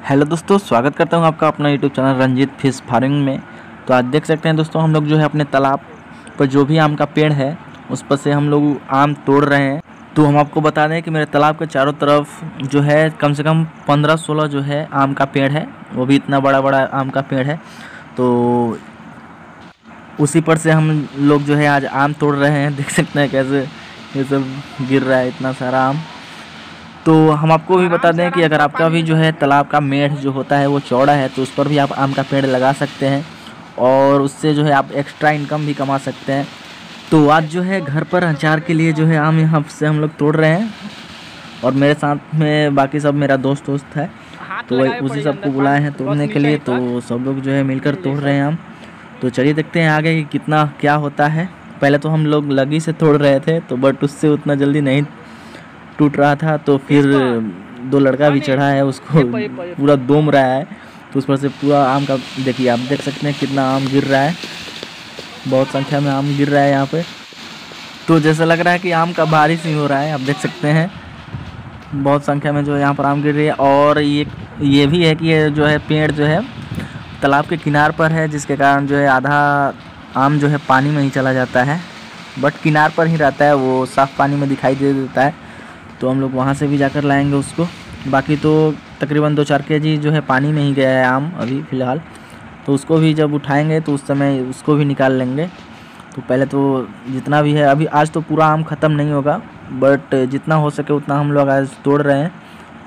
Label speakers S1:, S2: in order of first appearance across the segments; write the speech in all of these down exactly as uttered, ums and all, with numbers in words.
S1: Hello दोस्तों, स्वागत करता हूं आपका अपना YouTube channel Ranjit fish farming में। तो आज देख सकते हैं दोस्तों, हम लोग जो है अपने तालाब पर जो भी आम का पेड़ है उस पर से हम लोग आम तोड़ रहे हैं। तो हम आपको बता दें कि मेरे तालाब के चारों तरफ जो है कम से कम पंद्रह सोलह जो है आम का पेड़ है, वो भी इतना बड़ा बड़ा आम का पेड़ है। तो उसी पर से हम लोग जो है आज आम तोड़ रहे हैं। देख सकते हैं कैसे ये सब गिर रहा है, इतना सारा आम। तो हम आपको भी बता दें कि अगर आपका भी जो है तालाब का मेढ़ जो होता है वो चौड़ा है तो उस पर भी आप आम का पेड़ लगा सकते हैं और उससे जो है आप एक्स्ट्रा इनकम भी कमा सकते हैं। तो आज जो है घर पर अचार के लिए जो है आम यहाँ से हम लोग तोड़ रहे हैं और मेरे साथ में बाकी सब मेरा दोस्त दोस्त है, तो उसी सबको बुलाए हैं तोड़ने के लिए। तो सब लोग जो है मिलकर तोड़ रहे हैं आम। तो चलिए देखते हैं आगे कि कितना क्या होता है। पहले तो हम लोग लगी से तोड़ रहे थे तो बट उससे उतना जल्दी नहीं टूट रहा था। तो फिर दो लड़का भी चढ़ा है, उसको पूरा दोम रहा है, तो उस पर से पूरा आम का देखिए, आप देख सकते हैं कितना आम गिर रहा है। बहुत संख्या में आम गिर रहा है यहाँ पे। तो जैसा लग रहा है कि आम का बारिश ही हो रहा है। आप देख सकते हैं बहुत संख्या में जो है यहाँ पर आम गिर रही है। और ये ये भी है कि ये जो है पेड़ जो है तालाब के किनार पर है, जिसके कारण जो है आधा आम जो है पानी में ही चला जाता है, बट किनार पर ही रहता है, वो साफ़ पानी में दिखाई दे देता है। तो हम लोग वहाँ से भी जाकर लाएंगे उसको। बाकी तो तकरीबन दो चार के जी जो है पानी में ही गया है आम अभी फ़िलहाल। तो उसको भी जब उठाएंगे तो उस समय उसको भी निकाल लेंगे। तो पहले तो जितना भी है अभी, आज तो पूरा आम ख़त्म नहीं होगा, बट जितना हो सके उतना हम लोग आज तोड़ रहे हैं।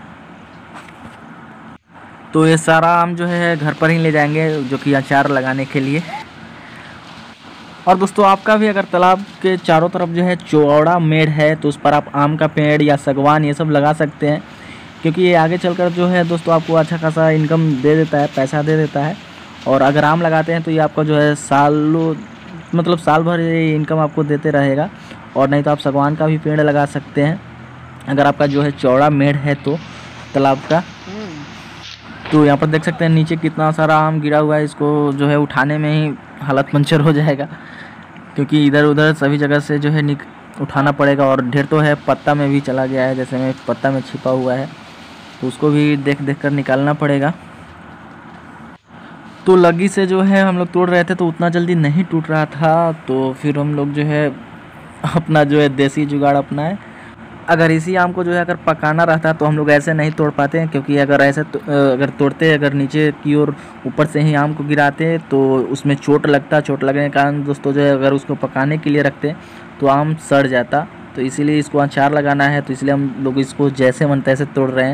S1: तो ये सारा आम जो है घर पर ही ले जाएंगे, जो कि अचार लगाने के लिए। और दोस्तों, आपका भी अगर तालाब के चारों तरफ जो है चौड़ा मेढ़ है तो उस पर आप आम का पेड़ या सागवान ये सब लगा सकते हैं, क्योंकि ये आगे चलकर जो है दोस्तों आपको अच्छा खासा इनकम दे देता है, पैसा दे देता है। और अगर आम लगाते हैं तो ये आपका जो है सालों मतलब साल भर ये इनकम आपको देते रहेगा। और नहीं तो आप सागवान का भी पेड़ लगा सकते हैं अगर आपका जो है चौड़ा मेढ़ है तो तालाब का। तो यहाँ पर देख सकते हैं नीचे कितना सारा आम गिरा हुआ है। इसको जो है उठाने में ही हालत पंचर हो जाएगा, क्योंकि इधर उधर सभी जगह से जो है निक उठाना पड़ेगा। और ढेर तो है पत्ता में भी चला गया है, जैसे में पत्ता में छिपा हुआ है, तो उसको भी देख देख कर निकालना पड़ेगा। तो लगी से जो है हम लोग तोड़ रहे थे तो उतना जल्दी नहीं टूट रहा था, तो फिर हम लोग जो है अपना जो है देसी जुगाड़ अपनाए। अगर इसी आम को जो है अगर पकाना रहता तो हम लोग ऐसे नहीं तोड़ पाते हैं, क्योंकि अगर ऐसे तो, अगर तोड़ते अगर नीचे की ओर ऊपर से ही आम को गिराते तो उसमें चोट लगता। चोट लगने के कारण दोस्तों जो है अगर उसको पकाने के लिए रखते तो आम सड़ जाता। तो इसीलिए इसको अचार लगाना है, तो इसलिए हम लोग इसको जैसे मन तैसे तोड़ रहे हैं।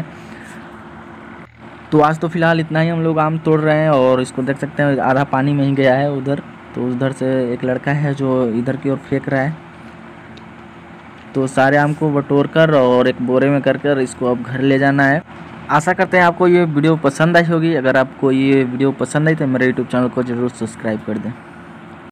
S1: तो आज तो फ़िलहाल इतना ही हम लोग आम तोड़ रहे हैं। और इसको देख सकते हैं आधा पानी में ही गया है उधर, तो उधर से एक लड़का है जो इधर की ओर फेंक रहा है। तो सारे आम को बटोर कर और एक बोरे में कर कर इसको अब घर ले जाना है। आशा करते हैं आपको ये वीडियो पसंद आई होगी। अगर आपको ये वीडियो पसंद आई तो मेरे यूट्यूब चैनल को ज़रूर सब्सक्राइब कर दें।